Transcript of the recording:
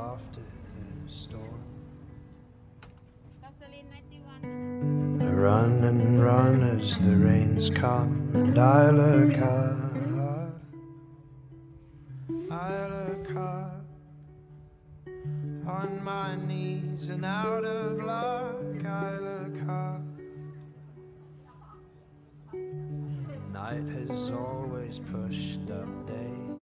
off to the store. I run and run as the rains come, and I look up, on my knees and out of luck. I look up. Night has always pushed up day.